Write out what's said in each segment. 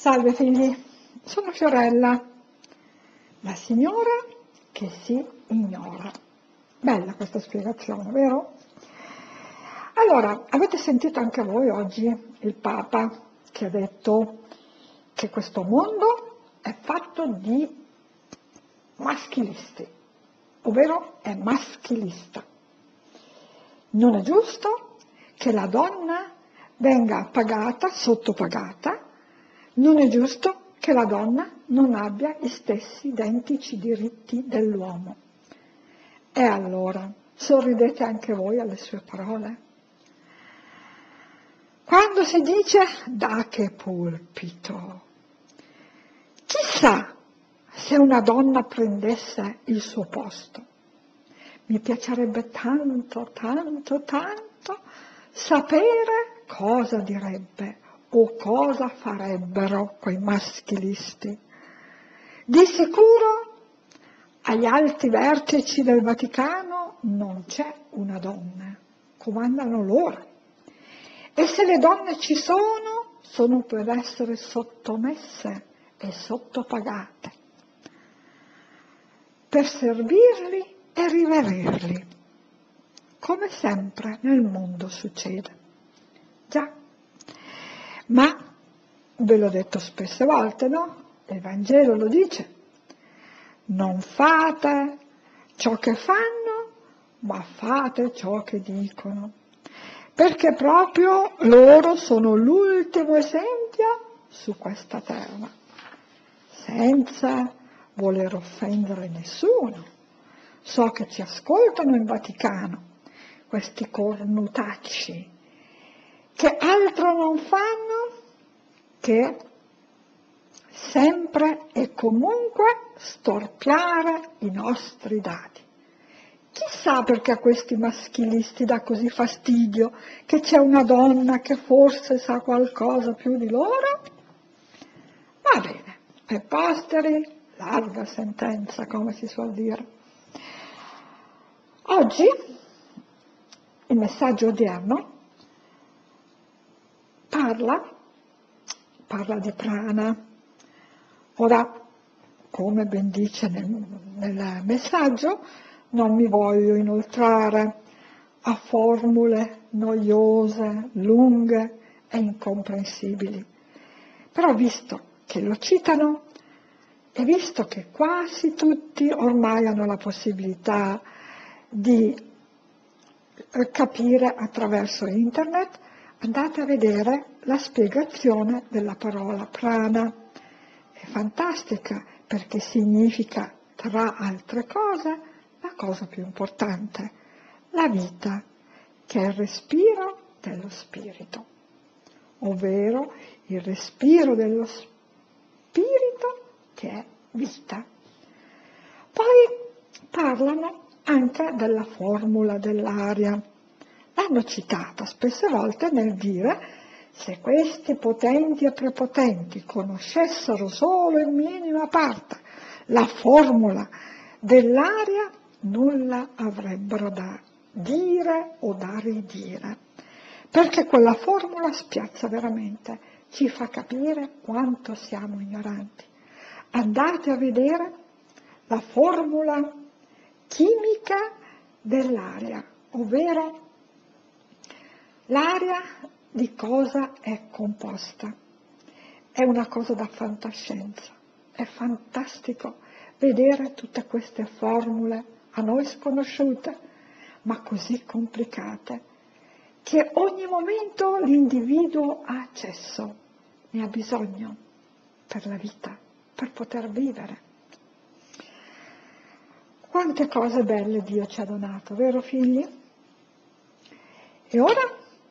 Salve figli, sono Fiorella, la signora che si ignora. Bella questa spiegazione, vero? Allora, avete sentito anche voi oggi il Papa che ha detto che questo mondo è fatto di maschilisti, ovvero è maschilista. Non è giusto che la donna venga pagata, sottopagata, non è giusto che la donna non abbia gli stessi identici diritti dell'uomo. E allora, sorridete anche voi alle sue parole? Quando si dice da che pulpito, chissà se una donna prendesse il suo posto. Mi piacerebbe tanto, tanto, tanto sapere cosa direbbe o cosa farebbero quei maschilisti. Di sicuro agli alti vertici del Vaticano non c'è una donna, comandano loro. E se le donne ci sono per essere sottomesse e sottopagate, per servirli e rivererli, come sempre nel mondo succede. Già, ma ve l'ho detto spesse volte, no? Il Vangelo lo dice, non fate ciò che fanno, ma fate ciò che dicono, perché proprio loro sono l'ultimo esempio su questa terra, senza voler offendere nessuno. So che ci ascoltano in Vaticano, questi cornutacci, che altro non fanno che sempre e comunque storpiare i nostri dati. Chissà perché a questi maschilisti dà così fastidio che c'è una donna che forse sa qualcosa più di loro? Va bene, e posteri, larga sentenza, come si suol dire. Oggi il messaggio odierno parla di prana. Ora, come ben dice nel messaggio, non mi voglio inoltrare a formule noiose, lunghe e incomprensibili. Però visto che lo citano e visto che quasi tutti ormai hanno la possibilità di capire attraverso internet, andate a vedere la spiegazione della parola prana. È fantastica perché significa, tra altre cose, la cosa più importante, la vita, che è il respiro dello spirito, ovvero il respiro dello spirito che è vita. Poi parlano anche della formula dell'aria. L'hanno citata spesse volte nel dire: se questi potenti e prepotenti conoscessero solo in minima parte la formula dell'aria, nulla avrebbero da dire o da ridire, perché quella formula spiazza veramente, ci fa capire quanto siamo ignoranti. Andate a vedere la formula chimica dell'aria, ovvero l'aria di cosa è composta. È una cosa da fantascienza, è fantastico vedere tutte queste formule a noi sconosciute, ma così complicate, che ogni momento l'individuo ha accesso, ne ha bisogno per la vita, per poter vivere. Quante cose belle Dio ci ha donato, vero figli? E ora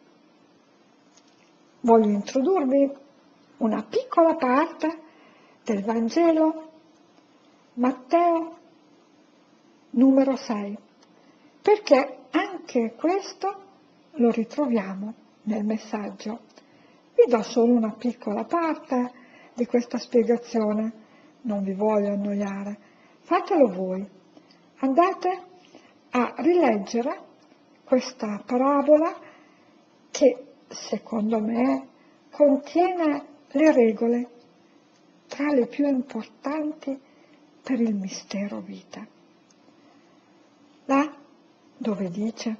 voglio introdurvi una piccola parte del Vangelo Matteo numero 6, perché anche questo lo ritroviamo nel messaggio. Vi do solo una piccola parte di questa spiegazione, non vi voglio annoiare, fatelo voi. Andate a rileggere questa parabola che, secondo me, contiene le regole tra le più importanti per il mistero vita. Là dove dice: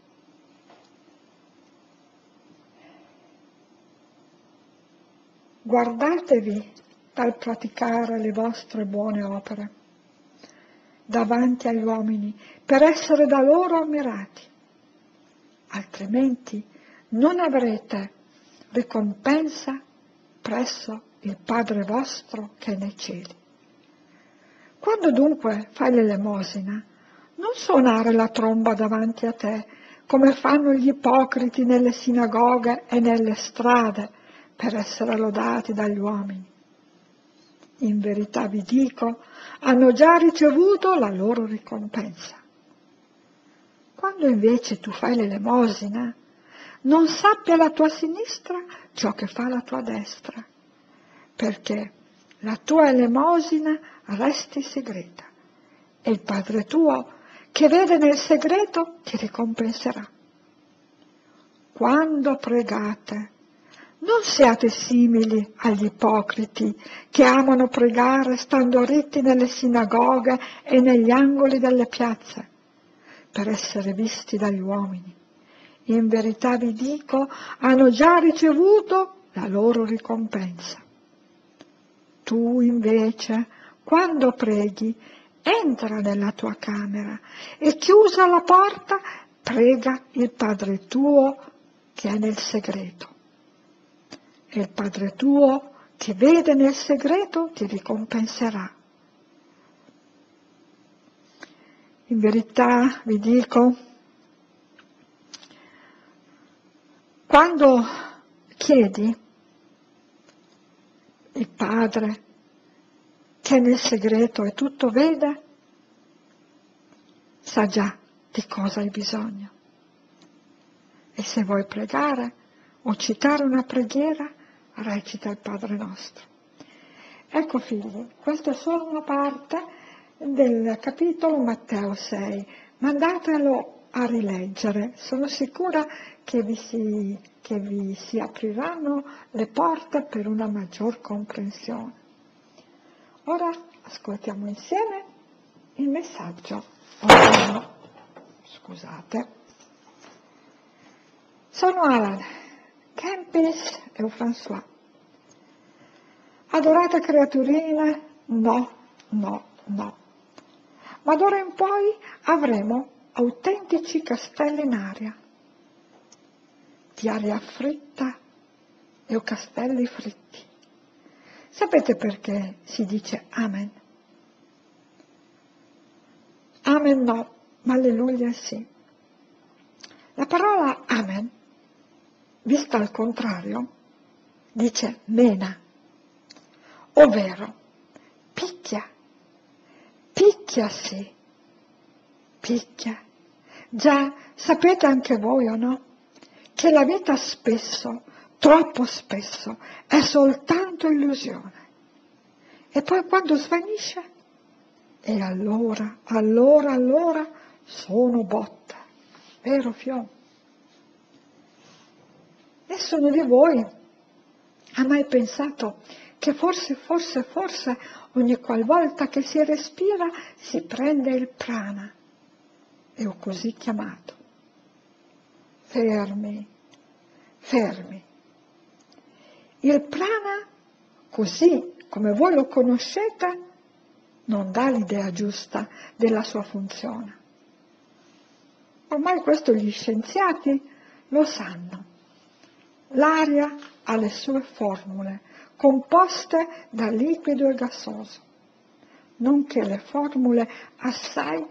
guardatevi dal praticare le vostre buone opere davanti agli uomini per essere da loro ammirati, altrimenti non avrete ricompensa presso il Padre vostro che è nei cieli. Quando dunque fai l'elemosina, non suonare la tromba davanti a te, come fanno gli ipocriti nelle sinagoghe e nelle strade, per essere lodati dagli uomini. In verità vi dico, hanno già ricevuto la loro ricompensa. Quando invece tu fai l'elemosina, non sappia la tua sinistra ciò che fa la tua destra, perché la tua elemosina resti segreta e il Padre tuo, che vede nel segreto, ti ricompenserà. Quando pregate, non siate simili agli ipocriti che amano pregare stando ritti nelle sinagoghe e negli angoli delle piazze, per essere visti dagli uomini. In verità vi dico, hanno già ricevuto la loro ricompensa. Tu invece, quando preghi, entra nella tua camera e chiusa la porta, prega il Padre tuo che è nel segreto. E il Padre tuo che vede nel segreto ti ricompenserà. In verità vi dico, quando chiedi, il Padre che nel segreto e tutto vede, sa già di cosa hai bisogno. E se vuoi pregare o citare una preghiera, recita il Padre nostro. Ecco figli, questa è solo una parte del capitolo Matteo 6, ma andatelo a rileggere, sono sicura che vi si apriranno le porte per una maggior comprensione. Ora ascoltiamo insieme il messaggio. Scusate. Sono Alan, Kempis e François. Adorate creaturine? No, no, no. Ma d'ora in poi avremo autentici castelli in aria, di aria fritta e castelli fritti. Sapete perché si dice Amen? Amen no, ma Alleluia sì. La parola Amen, vista al contrario, dice mena, ovvero picchia, picchia sì, picchia. Già, sapete anche voi o no, che la vita spesso, troppo spesso, è soltanto illusione. E poi quando svanisce, e allora sono botte. Vero Fio? Nessuno di voi ha mai pensato che forse ogni qualvolta che si respira si prende il prana, e ho così chiamato. Fermi. Il prana, così come voi lo conoscete, non dà l'idea giusta della sua funzione. Ormai questo gli scienziati lo sanno. L'aria ha le sue formule, composte da liquido e gassoso, nonché le formule assai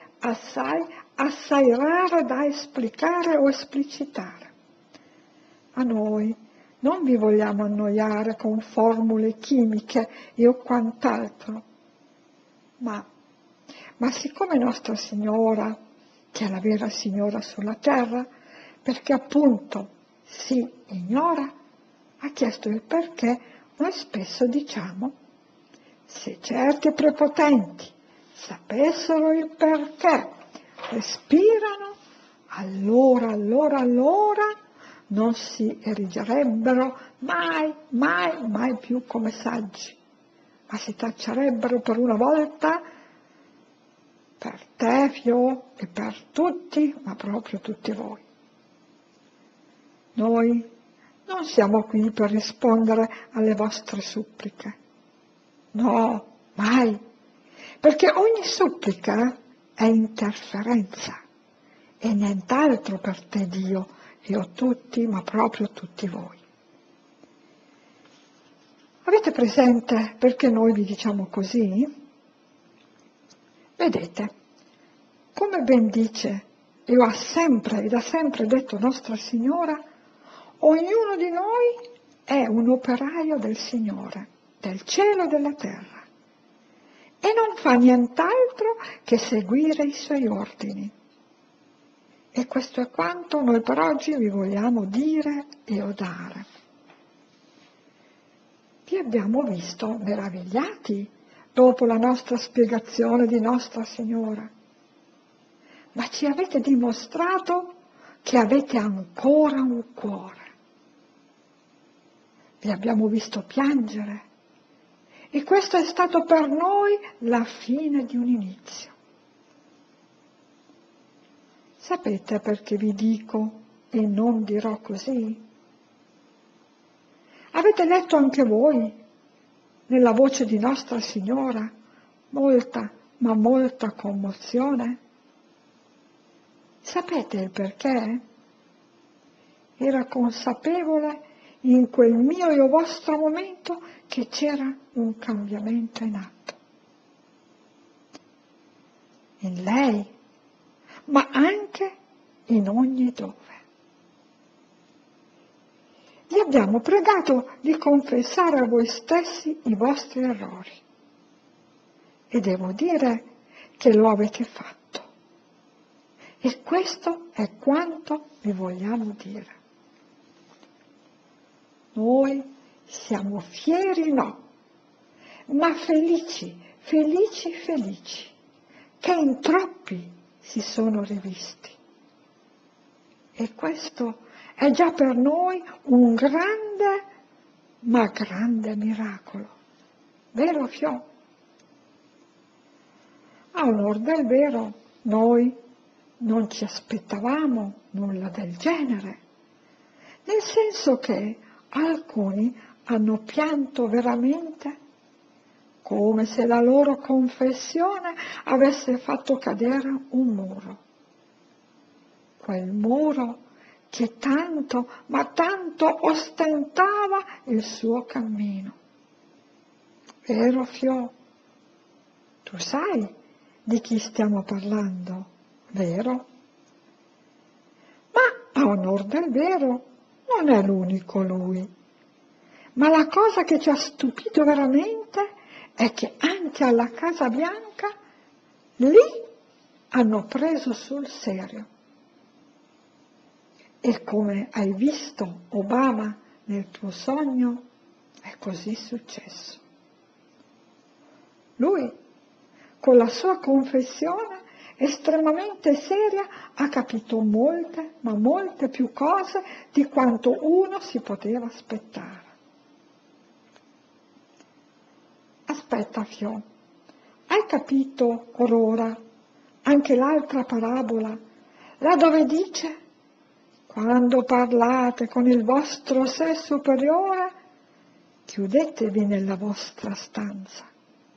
rare da esplicare o esplicitare. A noi non vi vogliamo annoiare con formule chimiche e o quant'altro, ma siccome Nostra Signora, che è la vera Signora sulla terra, perché appunto si ignora, ha chiesto il perché, noi spesso diciamo: se certi prepotenti sapessero il perché respirano, allora non si erigerebbero mai più come saggi, ma si taccerebbero per una volta per te, Fio, e per tutti, ma proprio tutti voi. Noi non siamo qui per rispondere alle vostre suppliche. No, mai, perché ogni supplica è interferenza e nient'altro per te, Dio, io tutti, ma proprio tutti voi. Avete presente perché noi vi diciamo così? Vedete, come ben dice e ha sempre ed ha sempre detto Nostra Signora, ognuno di noi è un operaio del Signore, del cielo e della terra, e non fa nient'altro che seguire i Suoi ordini. E questo è quanto noi per oggi vi vogliamo dire e odare. Vi abbiamo visto meravigliati dopo la nostra spiegazione di Nostra Signora, ma ci avete dimostrato che avete ancora un cuore. Vi abbiamo visto piangere e questo è stato per noi la fine di un inizio. Sapete perché vi dico e non dirò così? Avete letto anche voi, nella voce di Nostra Signora, molta, ma molta commozione? Sapete il perché? Era consapevole in quel mio e vostro momento che c'era un cambiamento in atto. In lei, ma anche in ogni dove. Vi abbiamo pregato di confessare a voi stessi i vostri errori e devo dire che lo avete fatto. E questo è quanto vi vogliamo dire. Noi siamo fieri, no, ma felici, felici, felici, che in troppi si sono rivisti. E questo è già per noi un grande, ma grande miracolo. Vero, Fio? A onor del vero, noi non ci aspettavamo nulla del genere, nel senso che alcuni hanno pianto veramente come se la loro confessione avesse fatto cadere un muro. Quel muro che tanto, ma tanto ostentava il suo cammino. Vero, Fio? Tu sai di chi stiamo parlando, vero? Ma a onor del vero non è l'unico lui. Ma la cosa che ci ha stupito veramente è che anche alla Casa Bianca lì hanno preso sul serio. E come hai visto Obama nel tuo sogno, è così successo. Lui, con la sua confessione estremamente seria, ha capito molte, ma molte più cose di quanto uno si poteva aspettare. Aspetta, Fio, hai capito or ora anche l'altra parabola, là dove dice: quando parlate con il vostro sé superiore, chiudetevi nella vostra stanza.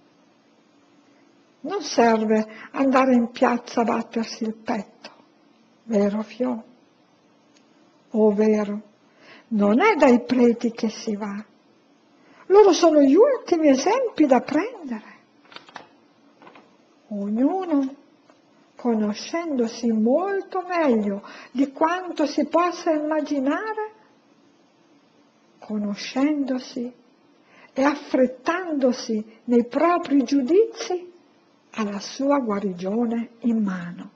Non serve andare in piazza a battersi il petto, vero, Fio? Ovvero, non è dai preti che si va. Loro sono gli ultimi esempi da prendere. Ognuno, conoscendosi molto meglio di quanto si possa immaginare, conoscendosi e affrettandosi nei propri giudizi, ha la sua guarigione in mano.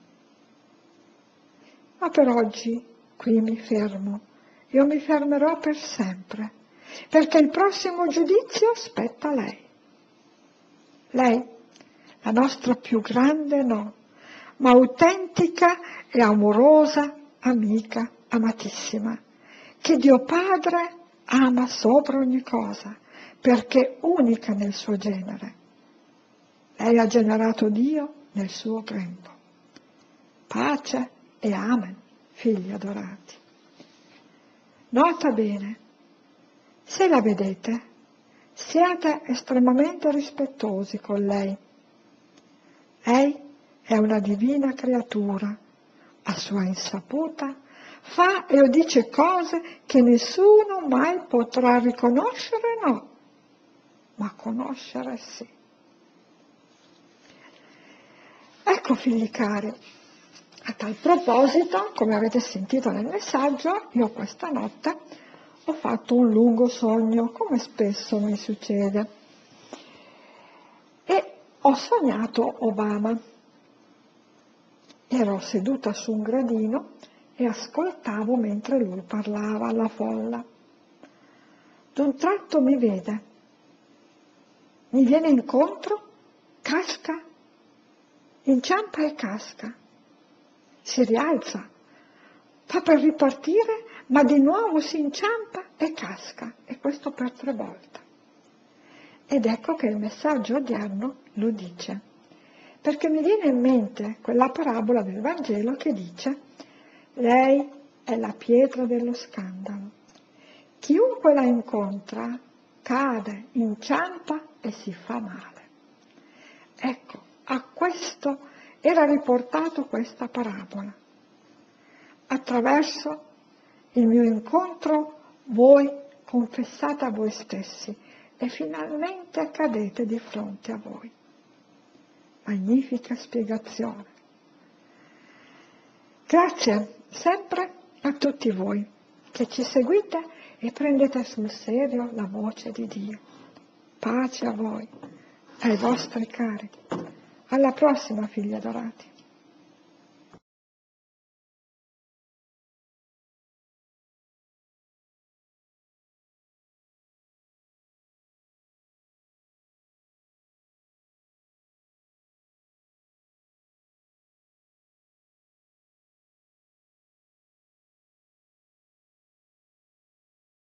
Ma per oggi qui mi fermo, io mi fermerò per sempre, perché il prossimo giudizio spetta a lei. Lei, la nostra più grande no, ma autentica e amorosa amica amatissima, che Dio Padre ama sopra ogni cosa, perché unica nel suo genere. Lei ha generato Dio nel suo grembo. Pace e amen, figli adorati. Nota bene, se la vedete, siate estremamente rispettosi con lei. Lei è una divina creatura, a sua insaputa fa o dice cose che nessuno mai potrà riconoscere, no, ma conoscere sì. Ecco, figli cari, a tal proposito, come avete sentito nel messaggio, io questa notte ho fatto un lungo sogno, come spesso mi succede, e ho sognato Obama. Ero seduta su un gradino e ascoltavo mentre lui parlava alla folla. D'un tratto mi vede, mi viene incontro, casca, inciampa e casca, si rialza, fa per ripartire, ma di nuovo si inciampa e casca, e questo per 3 volte. Ed ecco che il messaggio odierno lo dice, perché mi viene in mente quella parabola del Vangelo che dice: lei è la pietra dello scandalo. Chiunque la incontra cade, inciampa e si fa male. Ecco, a questo era riportato questa parabola. Attraverso il mio incontro voi confessate a voi stessi e finalmente cadete di fronte a voi. Magnifica spiegazione. Grazie sempre a tutti voi che ci seguite e prendete sul serio la voce di Dio. Pace a voi, ai vostri cari. Alla prossima, figli adorati.